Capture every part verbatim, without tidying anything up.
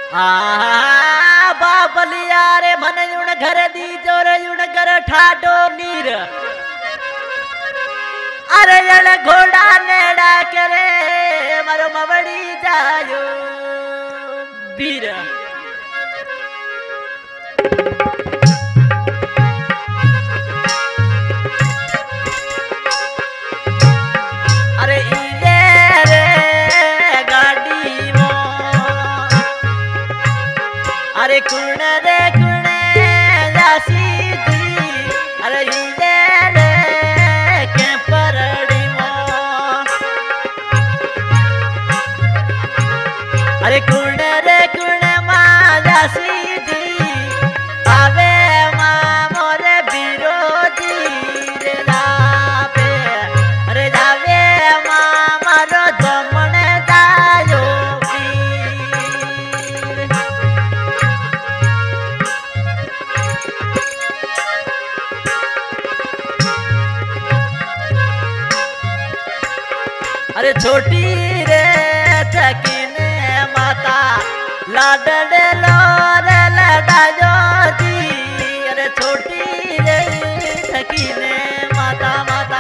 आ बाबलिया रे मन युण घर दी जोर युण घर ठाडो नीर अरे जल घोड़ा नेड़ा करे मरो मवड़ी जायो वीर अरे इले रे गाड़ी मो अरे कुण रे कुण जासी दी अरे इले रे के परड़ी मो अरे कुण रे कुण मा जासी दी आवे मा मोरे विरोधी रे लावे अरे जावे मा मारो दमन दायो वीर अरे छोटी रे थकीने माता लाडले लो रे लडायो दी अरे छोटी रे थकीने माता माता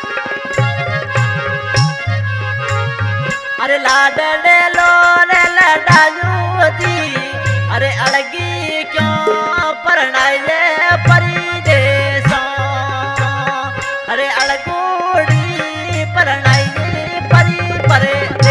अरे लाडले लो रे लडायो दी अरे अड़गी क्यों परनाइले परिदेशों अरे अड़गोड़ी परनाइले परि परदेश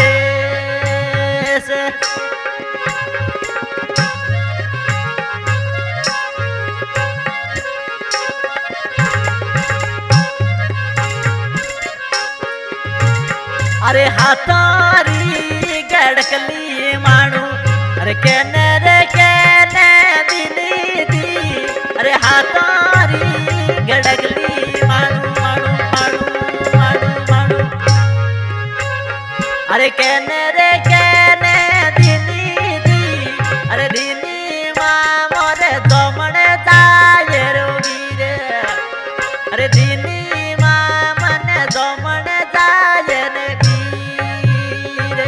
अरे हाथारी गड़कली मानू अरे कहने रे कहने दिली दी अरे हाथारी गड़कली मानू मानू मानू मानू मानू अरे कहने रे कहने दिली दी अरे दिली माँ मोरे दमन दायर वीर अरे दिली माँ मन दमन दायर वीर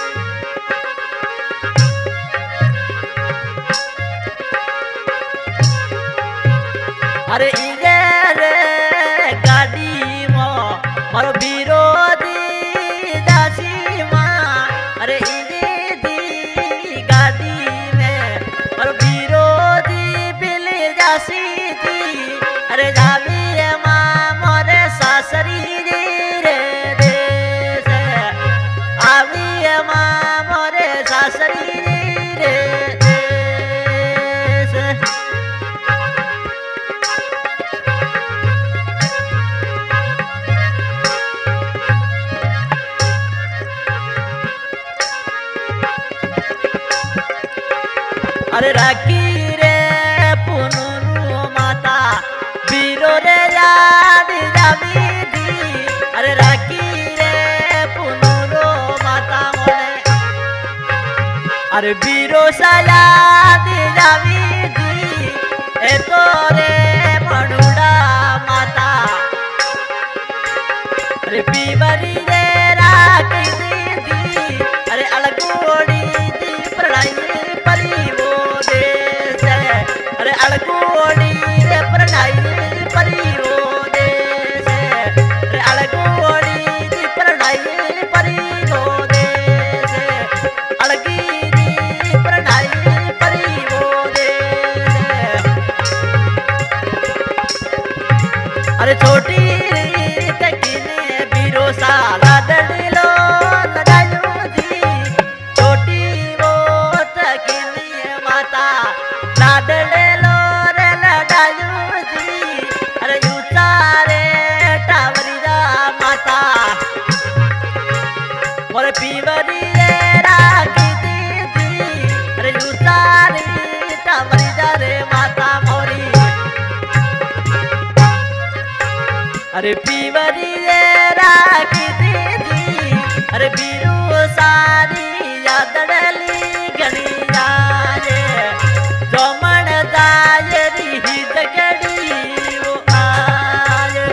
अरे इले रे गाड़ी मो मोर विरोधी दासी माँ अरे इले दी गाड़ी में मोर विरोधी बिली दासी दी अरे जावी माँ मोरे सासरी रे देश आवी माँ मोरे सासरी रे देश अरे राखी रे पुनुरु माता बीरो रे याद जावी दी अरे राखी रे पुनुरु माता मोने अरे बीरो सा याद जावी दी ए तो रे मनुड़ा माता अरे पीवरी रे राखी दी दी अरे अलगोड़ी दी प्रणाई परी वो देश अरे अलगोड़ी रे प्रणाई परी वो देश अरे अलगोड़ी दी प्रणाई परी वो देश अलगी दी प्रणाई परी वो देश अरे छोटी तकीने बीरो साला डलो लगायो दी छोटी वो तकीने माता लाडले लो रे लडायो दी अरे उतारे टावरी रा माता मोरे पीवरी रे राखी दी दी अरे उतारे टावरी रा रे माता मोरी अरे पीवरी रे राखी दी दी अरे बीरू सारी यादड़ली गणी जाए जमन दायरी दगड़ी वो आए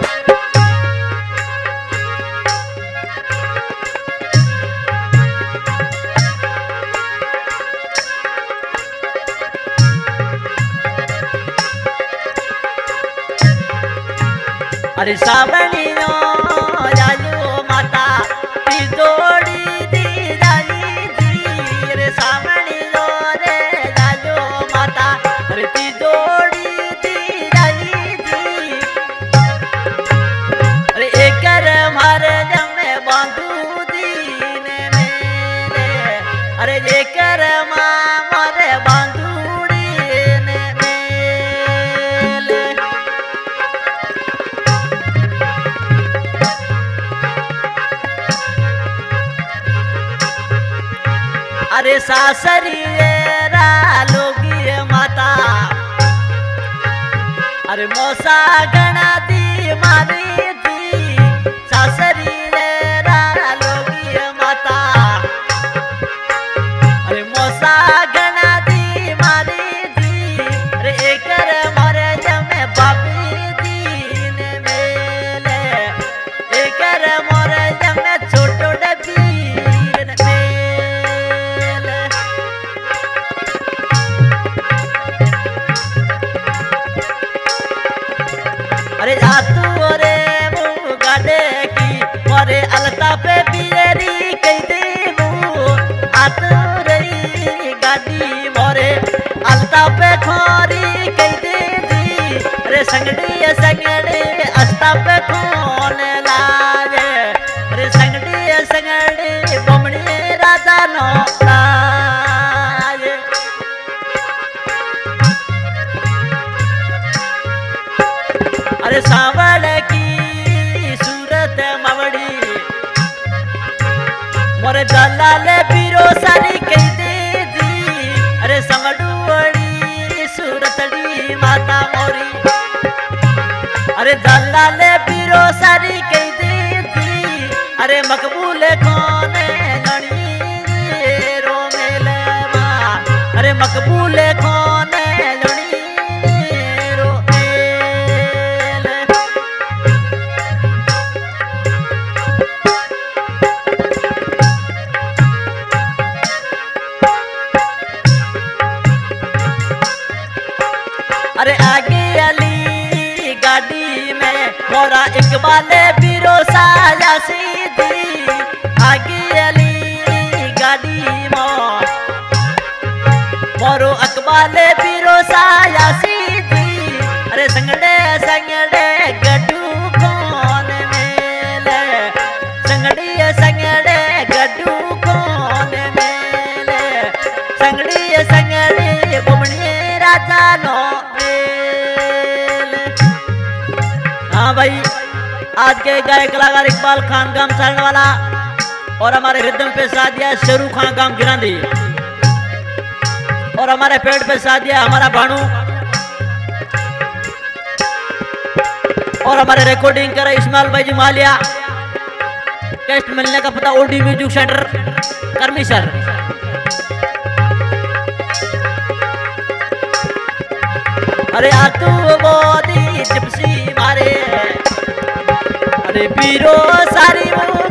अरे सावणियो जायो माता तिजोड़ी दी जाई दी रे सावणियो रे जायो माता अरे तिजोड़ी दी जाई दी अरे एकर मारे जमे बांधू दीने मेरे अरे एकर मां मारे बांधू अरे सासरी रा लोगी माता अरे मौसा गणा दी मारी दी सासरी रा लोगी माता अरे मौसा गणा दी मारी दी अरे एकर मरे जमे बापी दीने मेले एकर मरे जमे छोटो डबी अरे जातू रे वो गाडे की मोरे अलता पे बियरी कई देबू आतू रे गाडी मोरे अलता पे खोरी कई देदी अरे संगड़ी संगड़ी अस्ता पे खोन लागे अरे संगड़ी संगड़ी बमणी राजा नो लागे अरे सावड़ की सूरत मवड़ी मोरे दलाल बीरो सारी कही दे दी अरे समडुड़ी सूरतड़ी माता मोरी अरे दलाल बीरो सारी कही दे दी अरे मकबूल कौन गणी रो मेले माँ अरे मकबूल कौन गणी अरे आगे अली गाड़ी में मोरा इकबाल बीरो साया सीधी आगे अली गाड़ी में मोरो इकबाल बीरो साया सीधी अरे संगड़े संगड़े गड्डू कौन मेले संगड़ी संगड़े गड्डू कौन मेले संगड़ी संगड़ी बुमणी राजा नो हाँ भाई, आज के गायक कलाकार इकबाल खान गांव सारण वाला और हमारे रिदम पे साथ दिया शेरू खान गांव गिरांदी और हमारे पेड़ पे साथ दिया हमारा भानु और हमारे रिकॉर्डिंग कर इस्माइल भाई जी मालिया। कैस्ट मिलने का पता ओडी म्यूजिक सेंटर कर्मी सर। अरे आतू बोदी चिपसी मारे अरे पीरो सारी